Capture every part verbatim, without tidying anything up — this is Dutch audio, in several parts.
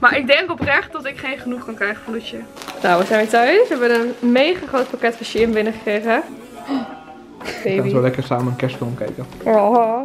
Maar ik denk oprecht dat ik geen genoeg kan krijgen van Loetje. Nou, we zijn weer thuis. We hebben een mega groot pakket van Shein binnengekregen. We gaan zo lekker samen een kerstfilm kijken. Oh.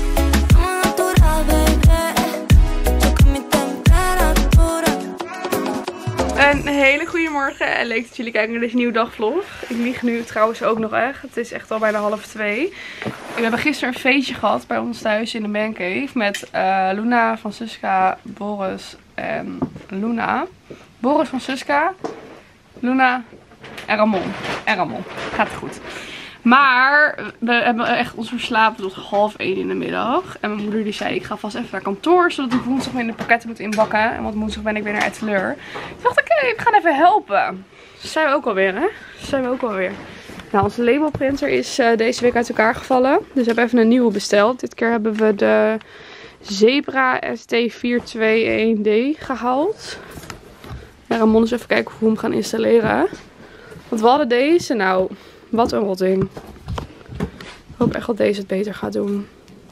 Een hele goede morgen en leuk dat jullie kijken naar deze nieuwe dagvlog. Ik lieg nu trouwens ook nog echt. Het is echt al bijna half twee. We hebben gisteren een feestje gehad bij ons thuis in de mancave met uh, Luna, Francisca, Boris en Luna. Boris, Francisca, Luna en Ramon. En Ramon. Gaat het goed. Maar we hebben echt ons verslapen tot half één in de middag. En mijn moeder die zei, ik ga vast even naar kantoor, zodat ik woensdag weer de pakketten moet inbakken. En want woensdag ben ik weer naar Etteleur. Toen dacht ik, oké, we gaan even helpen. Dat zijn we ook alweer, hè? Dat zijn we ook alweer. Nou, onze labelprinter is uh, deze week uit elkaar gevallen. Dus we hebben even een nieuwe besteld. Dit keer hebben we de Zebra S T vier twee een D gehaald. Ja, Ramon eens even kijken hoe we hem gaan installeren. Want we hadden deze, nou... Wat een rotding. Ik hoop echt dat deze het beter gaat doen.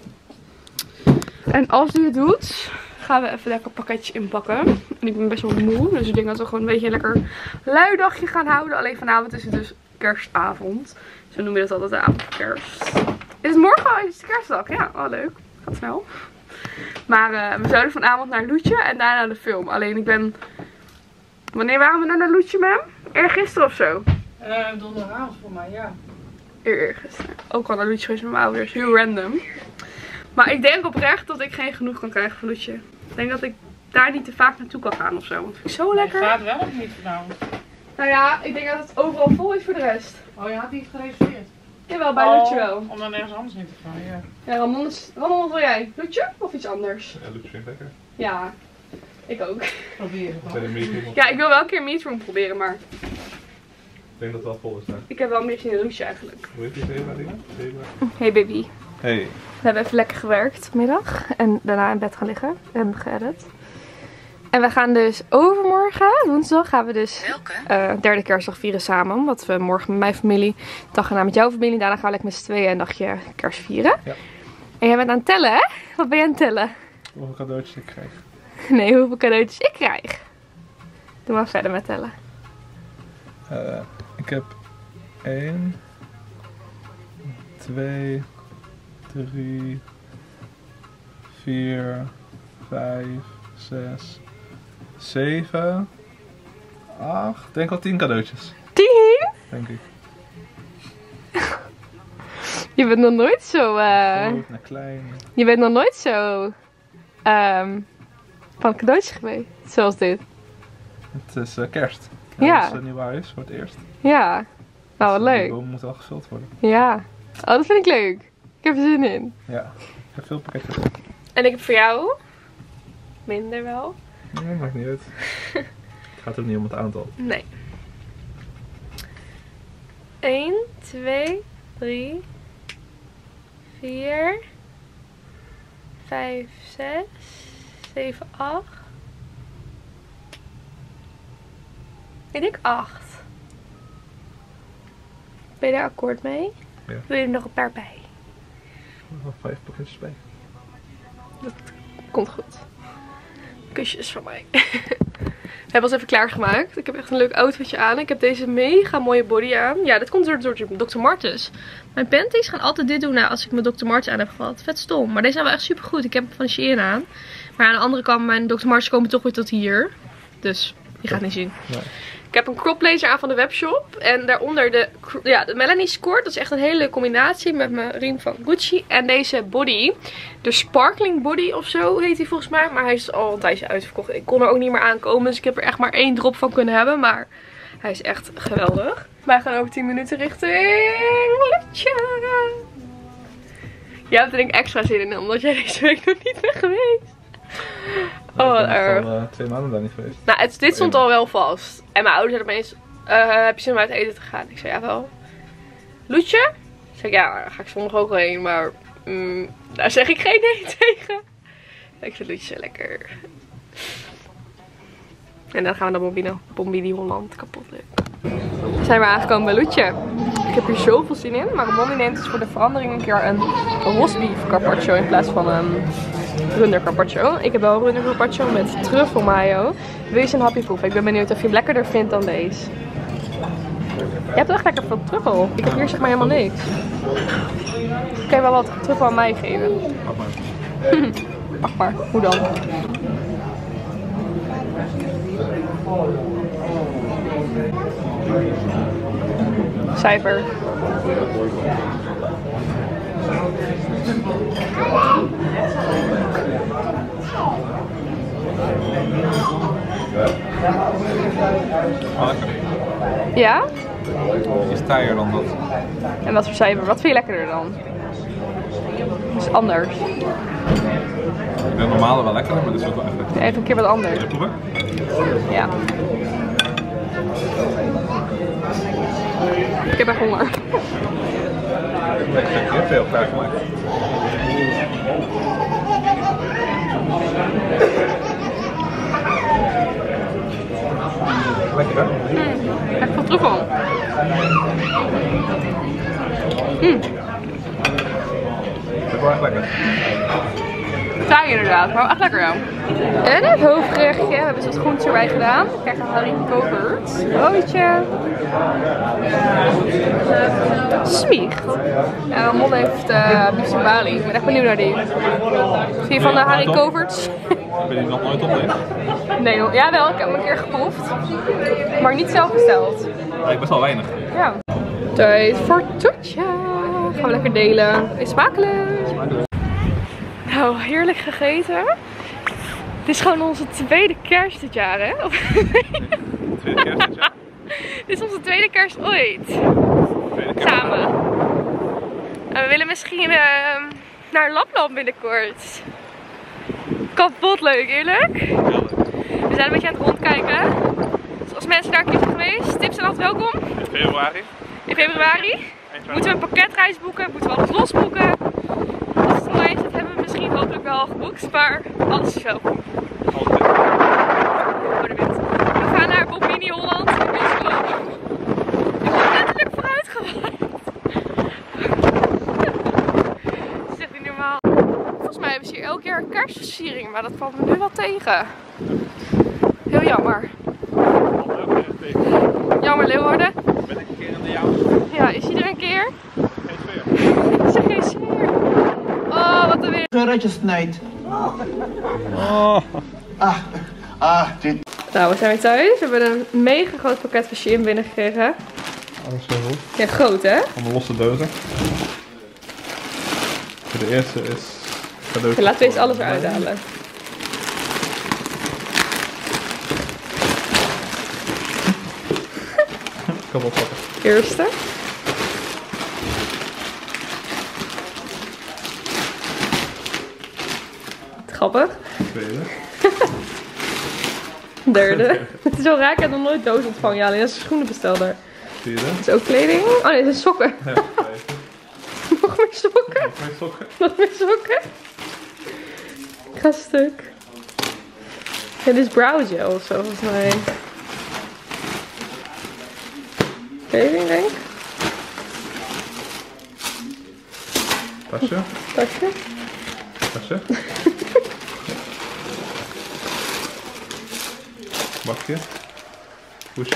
En als die het doet, gaan we even lekker een pakketje inpakken. En ik ben best wel moe. Dus ik denk dat we gewoon een beetje een lekker lui dagje gaan houden. Alleen vanavond is het dus kerstavond. Zo noemen we dat altijd, de avond voor kerst. Is het morgen al? Is het kerstdag? Ja, oh leuk. Gaat snel. Maar uh, we zouden vanavond naar Loetje en daarna naar de film. Alleen ik ben... Wanneer waren we nou naar Loetje, mam? Eergisteren of zo? Uh, donderdagavond voor mij, ja. Eergisteren. Ook al naar Loetje geweest met mijn ouders. Heel random. Maar ik denk oprecht dat ik geen genoeg kan krijgen van Loetje. Ik denk dat ik daar niet te vaak naartoe kan gaan of zo. Want dat vind ik zo lekker. Je gaat wel of niet vanavond? Nou ja, ik denk dat het overal vol is voor de rest. Oh, je had niet gereserveerd? Jawel, bij oh, Loetje wel. Om dan nergens anders heen te gaan, ja. Ja, Ramon, is... Ramon, wat wil jij? Loetje of iets anders? Ja, Loetje vindt lekker. Ja, ik ook. Probeer het dan. Ja, ik wil wel een keer Meat Room proberen, maar... Ik denk dat het wel vol is daar. Ik heb wel meer zin in Loetje eigenlijk. Hoe heet die Zebra dingen? Zebra? Hey baby. Hey. We hebben even lekker gewerkt vanmiddag. En daarna in bed gaan liggen. We hebben geëdit. En we gaan dus overmorgen, woensdag, gaan we dus uh, derde kerstdag vieren samen. Omdat we morgen met mijn familie, dag erna met jouw familie. Daarna gaan we lekker met z'n tweeën een dagje kerst vieren. Ja. En jij bent aan het tellen, hè? Wat ben je aan het tellen? Hoeveel cadeautjes ik krijg. Nee, hoeveel cadeautjes ik krijg. Doe maar verder met tellen. Uh, ik heb één, twee, drie, vier, vijf, zes, zeven, acht. Ik denk al tien cadeautjes. Tien? Denk ik. Je bent nog nooit zo... Uh... Groot naar klein. Je bent nog nooit zo... Um, van cadeautjes geweest. Zoals dit. Het is uh, kerst. Ja. Ja. Dat is een nieuw huis voor het eerst. Ja. Nou, wat dus leuk. De bomen moeten al gevuld worden. Ja. Oh, dat vind ik leuk. Ik heb er zin in. Ja. Ik heb veel pakketjes. En ik heb voor jou... Minder wel. Nee, maakt niet uit. Het gaat ook niet om het aantal. Nee. één, twee, drie, vier, vijf, zes, zeven, acht. Ik denk acht. Ben je daar akkoord mee? Ja. Wil je er nog een paar bij? Er nog vijf pakketjes bij. Dat komt goed. Kusjes van mij. We hebben ons even klaargemaakt. Ik heb echt een leuk outfitje aan. Ik heb deze mega mooie body aan. Ja, dit komt door, door dokter Martens. Mijn panties gaan altijd dit doen nou, als ik mijn dokter Martens aan heb gehad. Vet stom. Maar deze zijn wel echt super goed. Ik heb hem van Shein aan. Maar aan de andere kant, mijn dokter Martens komen toch weer tot hier. Dus, je gaat niet zien. Nee. Ik heb een crop blazer aan van de webshop. En daaronder de, ja, de Melanie Skirt. Dat is echt een hele leuke combinatie met mijn riem van Gucci. En deze body. De Sparkling Body of zo heet hij volgens mij. Maar hij is al een tijdje uitverkocht. Ik kon er ook niet meer aankomen. Dus ik heb er echt maar één drop van kunnen hebben. Maar hij is echt geweldig. Wij gaan over tien minuten richting Loetje. Jij hebt er denk ik extra zin in. Omdat jij deze week nog niet bent geweest. Oh, wat erg. Ik ben al uh, twee maanden daar niet geweest. Nou, het, dit stond al wel vast. En mijn ouders zeiden opeens, uh, heb je zin om uit eten te gaan? Ik zei, ja wel. Loetje? Ik zei, ja, daar ga ik zondag ook heen, maar mm, daar zeg ik geen nee tegen. Ik zei, Loetje, lekker. En dan gaan we naar Bombino, Bombini Holland, kapot leuk. We zijn weer aangekomen bij Loetje. Ik heb hier zoveel zin in, maar Mommy neemt dus voor de verandering een keer een roastbeef carpaccio in plaats van een Runder carpaccio. Ik heb wel een runder carpaccio met truffel mayo. Wil je een hapje proeven? Ik ben benieuwd of je hem lekkerder vindt dan deze. Je hebt echt lekker veel truffel. Ik heb hier zeg maar helemaal niks. Kan je wel wat truffel aan mij geven? Wacht maar. Wacht maar, hoe dan? Cijfer. Ja? Is taaier dan dat. En wat voor cijfer? Wat vind je lekkerder dan? Dat is anders. Ik vind de normale wel lekkerder, maar dit is ook wel echt lekker. Even een keer wat anders. Wil je proeven? Ja. Ik heb echt honger. Ik heb heel veel klaargemaakt. Lekker hè? Mm, echt veel truffel. Mm. Dat is wel echt lekker. Saai inderdaad, maar echt lekker ja. En het hoofdgerechtje, we hebben zo'n groente erbij gedaan. Ik krijg een haricots, broodje. Smiegt. En Mon heeft uh, bisubali. Ik ben echt benieuwd naar die. Vind je van de haricots? Ben je nog nooit op nee? Nee, nog- ja wel, ik heb hem een keer geproefd. Maar niet zelf besteld. Nee, best wel weinig. Ja. Tijd voor toetje. Gaan we lekker delen. Is smakelijk. Nou, heerlijk gegeten. Dit is gewoon onze tweede kerst dit jaar, hè? Of... Tweede kerst dit jaar? Dit is onze tweede kerst ooit. Tweede kerst. Samen. En we willen misschien uh, naar Lapland binnenkort. Kapot leuk, eerlijk. We zijn een beetje aan het rondkijken. Dus als mensen daar een keer zijn geweest, tips zijn altijd welkom. In februari. In februari. Moeten we een pakketreis boeken? Moeten we alles losboeken? Als het online zit, hebben we misschien hopelijk wel al geboekt, maar alles is welkom. Oh, de wind. We gaan naar Bobini Holland. Ik ben letterlijk vooruit gewaaid. Dat is echt niet normaal. Volgens mij hebben ze hier elk jaar een kerstversiering, maar dat valt me nu wel tegen. Heel jammer. Jammer Leeuwarden. Ben ik een keer in de jouw? Ja, is hij er een keer? Geen sfeer. Is er geen sfeer? Oh, wat een weer. Geurtje snijdt. Oh. Ah, ah, dit. Nou, we zijn weer thuis. We hebben een mega groot pakket van Shein binnengekregen. Dat is zo goed. Ja, groot hè? Van de losse dozen. De eerste is cadeau. Ja, laten we eens alles eruit halen. Kapot pakken. Eerste. Grappig. Tweede. Derde. Het is wel raar, ik heb nog nooit doos ontvangen. Ja, alleen als een schoenenbestelder. Vierde. Dat is ook kleding. Oh nee, dat is sokken. Ja, vijfde. Nog meer sokken. Nog meer sokken. Nog meer sokken. Ik ga stuk. Ja, dit is brow gel of zo volgens mij. Kleding denk ik. Tasje. Tasje. Tasje. Bakje. Hoesje.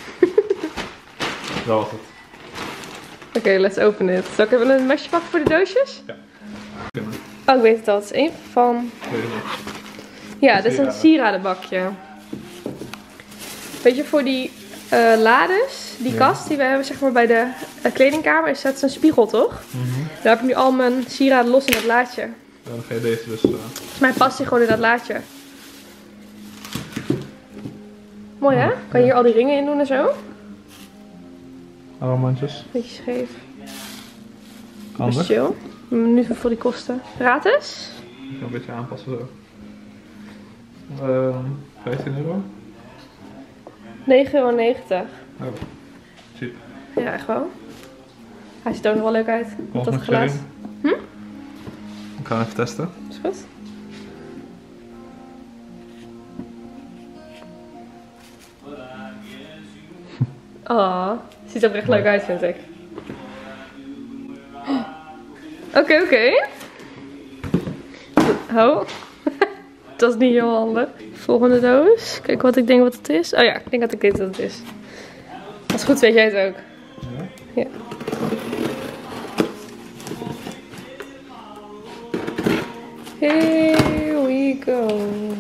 Dat was het. Oké, okay, let's open it. Zal ik even een mesje pakken voor de doosjes? Ja. Kunnen. Oh, ik weet het al. Het is een van... Weet je niet. Ja, dit is een sieradenbakje. Weet je, voor die uh, lades, die Ja. kast die we hebben zeg maar bij de uh, kledingkamer, is dat een spiegel toch? Mm-hmm. Daar heb ik nu al mijn sieraden los in dat laadje. Ja, dan ga je deze dus... Uh, Volgens mij past die gewoon in dat laadje. Mooi hè? Kan je hier al die ringen in doen en zo? Armbandjes. Beetje scheef. Dat is Handig. chill. Nu voor die kosten. Gratis? Ik ga een beetje aanpassen zo. Uh, vijftien euro. negen euro negentig. Oh, cheap. Ja, echt wel. Hij ziet er ook nog wel leuk uit. Met Nog dat met glas. kleding. Hm? Ik ga hem even testen. Is goed? Oh, ziet er ook echt leuk uit, vind ik. Oké, oké. Oh. dat is niet heel handig. Volgende doos. Kijk wat ik denk wat het is. Oh ja, ik denk dat ik weet wat het is. Als goed weet jij het ook. Ja? Ja. Here we go.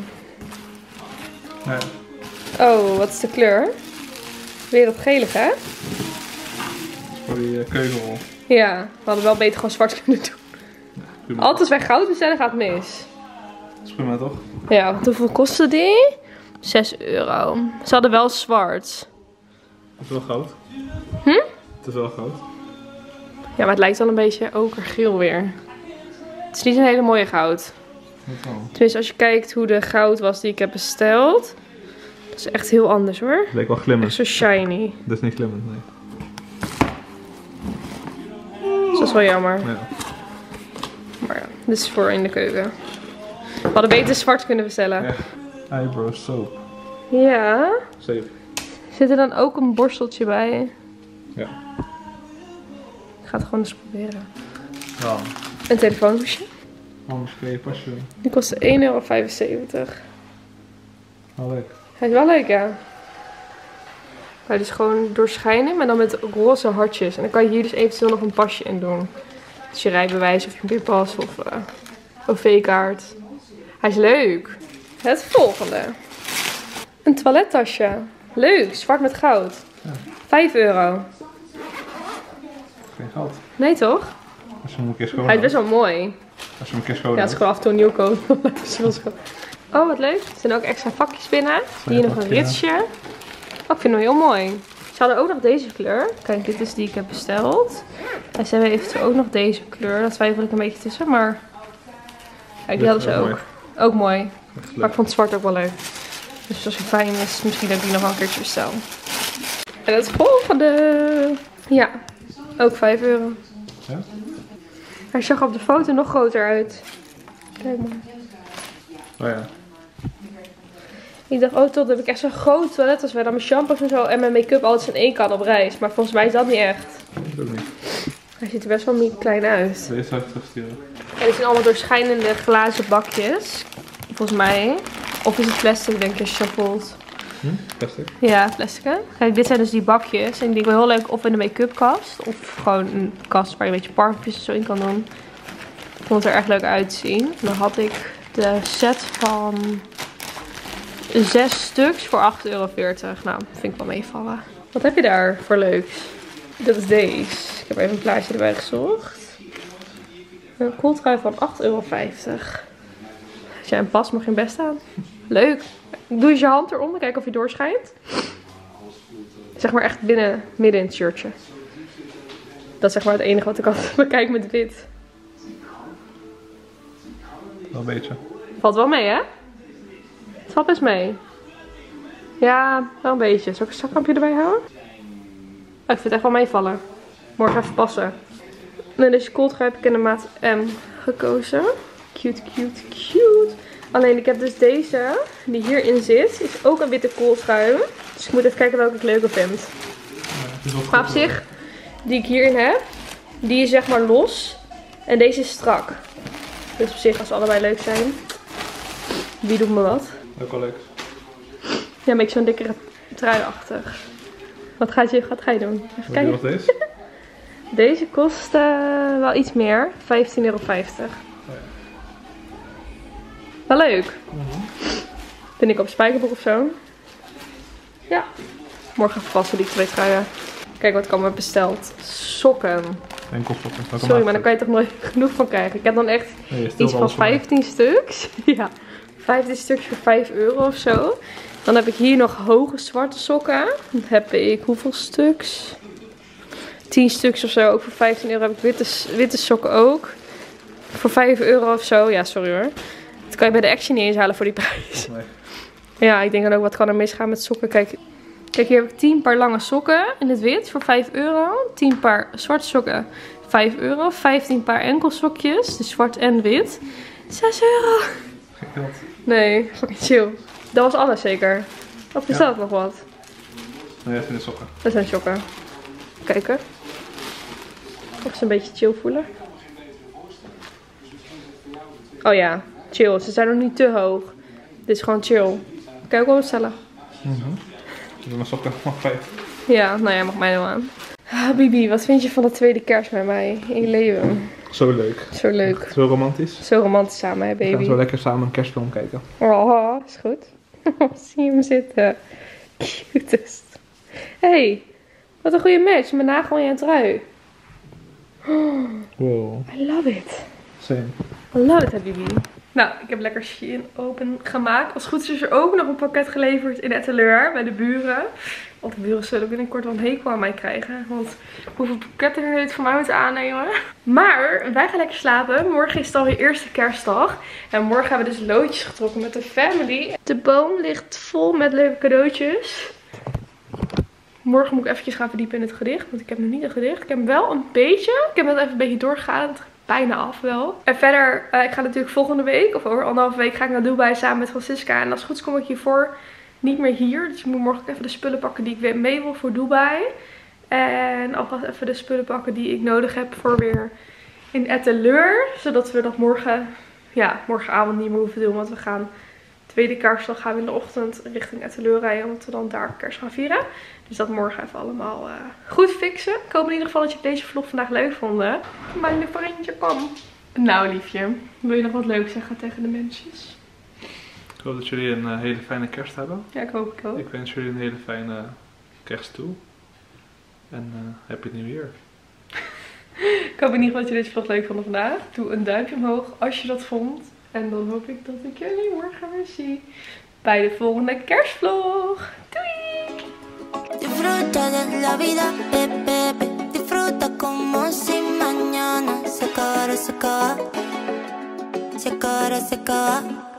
Ja. Oh, wat is de kleur? Wereldgelig, hè? Voor die uh, keukenrol. Ja, we hadden wel beter gewoon zwart kunnen doen. Ja, Altijd als wij goud bestellen gaat het mis. dat is prima toch? Ja, want hoeveel kostte die? zes euro. Ze hadden wel zwart. Het is wel goud. Hm? Het is wel goud. Ja, maar het lijkt wel een beetje okergeel weer. Het is niet een hele mooie goud. Dat wel. Tenminste, als je kijkt hoe de goud was die ik heb besteld. Dat is echt heel anders hoor. Het leek wel glimmend. Echt zo shiny. Dat is niet glimmend, nee. Dus dat is wel jammer. Ja. Maar ja, dit is voor in de keuken. We hadden beter zwart kunnen bestellen. Ja. Eyebrow soap. Ja. Safe. Zit er dan ook een borsteltje bij? Ja. Ik ga het gewoon eens proberen. Ja. Een telefoonhoesje. Anders kun je pasje. Die kostte één euro vijfenzeventig. Wel leuk. Hij is wel leuk, ja. Hij is gewoon doorschijnen, maar dan met roze hartjes. En dan kan je hier dus eventueel nog een pasje in doen. Dus je rijbewijs of je pinpas of uh, O V-kaart. Hij is leuk. Het volgende. Een toilettasje. Leuk, zwart met goud. Ja. vijf euro. Geen geld. Nee toch? Als je hem een keer schoon Hij is best houdt. wel mooi. Als je hem een keer schoon Ja, het is houdt. gewoon af en toe een nieuw kopen. Oh, wat leuk. Er zijn ook extra vakjes binnen. Hier nog een ritsje. Oh, ik vind hem heel mooi. Ze hadden ook nog deze kleur. Kijk, dit is die ik heb besteld. En ze hebben eventueel ook nog deze kleur. Daar twijfel ik een beetje tussen, maar... Kijk, die hadden ze ook. Ook mooi. Maar ik vond het zwart ook wel leuk. Dus als het fijn is, misschien dat ik die nog wel een keertje bestel. En het volgende. Ja, ook vijf euro. Ja? Hij zag op de foto nog groter uit. Kijk maar. Oh ja. Ik dacht, oh tot, heb ik echt zo'n groot toilet als wij dan mijn shampoos en zo en mijn make-up altijd in één kan op reis. Maar volgens mij is dat niet echt. Dat ook niet. Hij ziet er best wel niet klein uit. Deze zou ik terugsturen. En dit zijn allemaal doorschijnende glazen bakjes. Volgens mij. Of is het plastic, denk ik, als je zo voelt. Hm? Plastic? Ja, plastic. Hè? Kijk, dit zijn dus die bakjes. En die ik wel heel leuk of in de make-up kast. Of gewoon een kast waar je een beetje parfums en zo in kan doen. Ik vond het er echt leuk uitzien. En dan had ik de set van zes stuks voor acht euro veertig. Nou, vind ik wel meevallen. Wat heb je daar voor leuks? Dat is deze. Ik heb even een plaatje erbij gezocht. Een koeltrui van acht euro vijftig. Als jij hem past, mag je hem best aan. Leuk. Doe eens je hand eronder, kijken of hij doorschijnt. Zeg maar echt binnen, midden in het shirtje. Dat is zeg maar het enige wat ik altijd bekijk met wit. Wel een beetje. Valt wel mee, hè? Het valt best mee. Ja, wel een beetje. Zal ik een zaklampje erbij houden? Oh, ik vind het echt wel meevallen. Morgen even passen. En deze kooltrui heb ik in de maat M gekozen. Cute, cute, cute. Alleen ik heb dus deze, die hierin zit, is ook een witte kooltrui. Dus ik moet even kijken welke ik leuker vind. Ja, Maar op zich, die ik hierin heb, die is zeg maar los. En deze is strak. Dus op zich, als ze allebei leuk zijn. Wie doet me wat? ook wel leuk. Ja, een beetje zo'n dikkere trui-achtig. Wat ga je, wat ga je doen? Even Wat kijken. was deze? Deze kost uh, wel iets meer. vijftien euro vijftig. Oh ja. Wel leuk. Mm-hmm. Vind ik op spijkerbroek of zo. Ja. Morgen even passen die twee truien. Kijk wat ik allemaal heb besteld. Sokken. Enkelsokken. Sorry, maar dan kan je toch nooit genoeg van krijgen. Ik heb dan echt Nee, iets van vijftien stuks. Ja. vijftien stuks voor vijf euro of zo. Dan heb ik hier nog hoge zwarte sokken. Dan heb ik hoeveel stuks? tien stuks of zo. Ook voor vijftien euro heb ik witte, witte sokken ook. Voor vijf euro of zo. Ja, sorry hoor. Dat kan je bij de Action niet eens halen voor die prijs. Nee. Ja, ik denk dan ook wat kan er misgaan met sokken. Kijk, kijk hier heb ik tien paar lange sokken in het wit voor vijf euro. tien paar zwarte sokken vijf euro. vijftien paar enkelsokjes, dus zwart en wit. zes euro. Geen geld. Nee, fucking chill. Dat was alles zeker. Of is Ja. dat nog wat? Nee, dat zijn de sokken. Dat zijn sokken. Kijken. Of ze een beetje chill voelen. Oh ja, chill. Ze zijn nog niet te hoog. Dit is gewoon chill. Kan je ook wel bestellen? Mm-hmm. Dan was ook echt nog vijf. Ja, nou ja, mag mij nou aan. Ah, Bibi, wat vind je van de tweede kerst met mij in je leven? Zo leuk. Zo leuk. Echt zo romantisch. Zo romantisch samen, hè, baby? We gaan zo lekker samen een kerstfilm kijken. Oh, is goed. Zie je hem zitten. Cutest. Hey, wat een goede match. Mijn nagel en je trui. Oh, Wow. I love it. Same. I love it, hè, Bibi. Nou, ik heb lekker Shein open gemaakt. Als het goed is, is er ook nog een pakket geleverd in Etteleur bij de buren. Want de buren zullen binnenkort wel een hekel aan mij krijgen. Want hoeveel pakketten er het voor mij moeten aannemen. Maar wij gaan lekker slapen. Morgen is het alweer eerste kerstdag. En morgen hebben we dus loodjes getrokken met de family. De boom ligt vol met leuke cadeautjes. Morgen moet ik eventjes gaan verdiepen in het gedicht. Want ik heb nog niet een gedicht. Ik heb wel een beetje. Ik heb net even een beetje doorgegaan. Het bijna af wel. En verder, uh, ik ga natuurlijk volgende week, of over anderhalve week, ga ik naar Dubai samen met Francisca. En als het goed is kom ik hiervoor niet meer hier. Dus ik moet morgen ook even de spullen pakken die ik weer mee wil voor Dubai. En alvast even de spullen pakken die ik nodig heb voor weer in Etteleur. Zodat we dat morgen, ja, morgenavond niet meer hoeven doen. Want we gaan, tweede kerstdag gaan we in de ochtend richting Etteleur rijden. Omdat we dan daar kerst gaan vieren. Dus dat morgen even allemaal uh, goed fixen. Ik hoop in ieder geval dat je deze vlog vandaag leuk vonden. Mijn lieve vriendje, kom. Nou liefje, wil je nog wat leuks zeggen tegen de mensjes? Ik hoop dat jullie een uh, hele fijne kerst hebben. Ja, ik hoop ik ook. Ik wens jullie een hele fijne kerst toe. En uh, happy new year. Ik hoop in ieder geval dat je deze vlog leuk vond vandaag. Doe een duimpje omhoog als je dat vond. En dan hoop ik dat ik jullie morgen weer zie bij de volgende kerstvlog. Doei! Disfruta de la vida, bebé. Disfruta como si mañana se acabara, se acaba. Se acabara, se acaba.